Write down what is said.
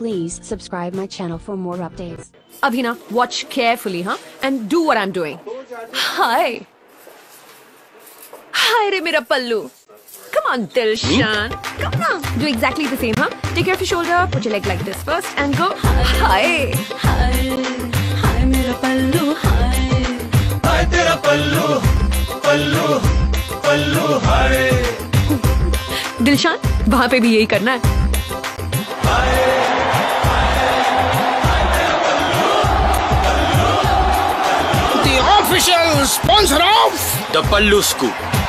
Please subscribe my channel for more updates. Abhina, watch carefully, huh? And do what I'm doing. Hi. Hi, re mera Pallu. Come on, Dilshan. Come on. Do exactly the same, huh? Take care of your shoulder, put your leg like this first, and go. Hi. Hi. Hi, mera Pallu. Hi. Hi, tera Pallu. Pallu. Pallu. Hi. Dilshan, वहाँ पे भी यही करना है. The official sponsor of the Pallu Scoop.